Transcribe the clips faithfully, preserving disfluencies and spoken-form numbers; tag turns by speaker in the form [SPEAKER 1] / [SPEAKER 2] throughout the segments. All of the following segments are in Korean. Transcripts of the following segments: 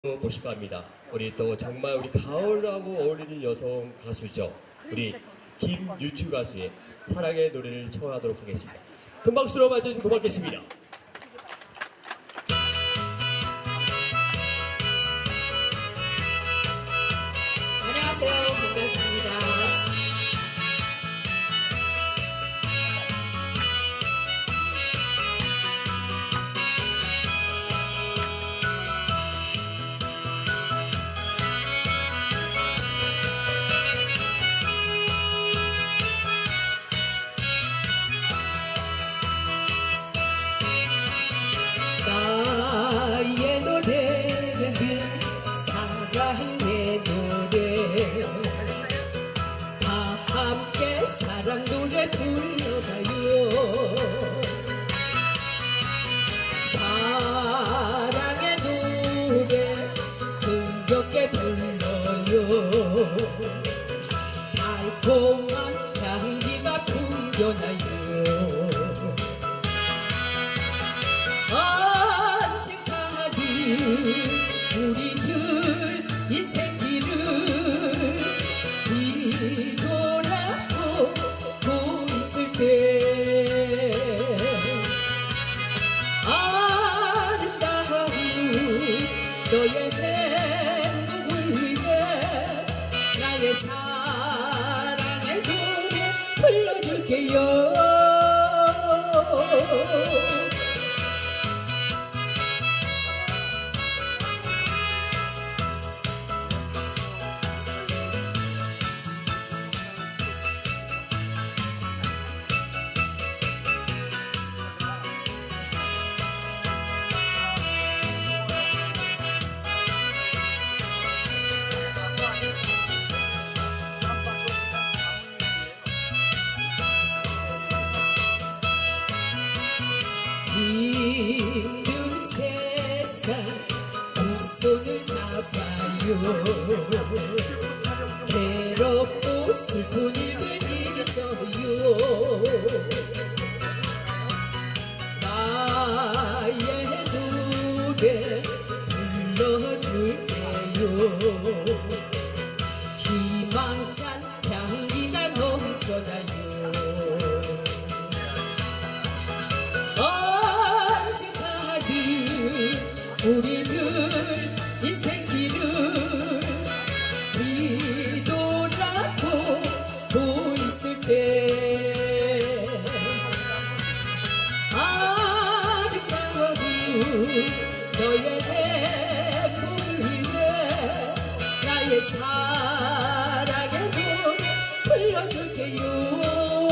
[SPEAKER 1] 보실까 합니다. 우리 또 정말 우리 가을하고 어울리는 여성 가수죠. 우리 김유추 가수의 사랑의 노래를 청하도록 하겠습니다. 큰 박수로 맞아주시면 고맙겠습니다.
[SPEAKER 2] 안녕하세요. 반갑습니다. 나의 노래는 사랑의 노래 다 함께 사랑 노래 불러봐요. 사랑의 노래 흥겹게 불러요. 달콤한 향기가 풍겨나요. 우리들 인생길을 뒤돌아보고 있을 때 아름다운 너의 행복을 위해 나의 사랑의 노래 불러줄게요. 힘든 세상 두 손을 잡아요. 괴롭고 슬픈 일들 잊어요. 나의 노래 불러줄게요. 희망찬 향기가 넘쳐나요. 우리들 인생길을 뒤돌아보고 있을 때 아름다운 너의 행복을 위해 나의 사랑의 노래 불러줄게요.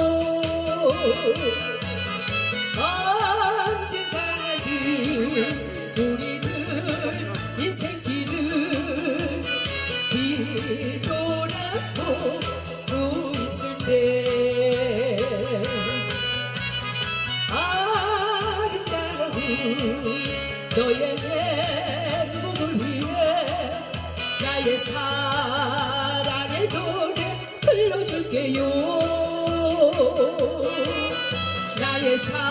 [SPEAKER 2] 언젠가는 우리들 인생길을 뒤돌아보고 있을 때 아름다운 너의 행복을 위해 나의 사랑의 노래 불러줄게요. 나의 사랑의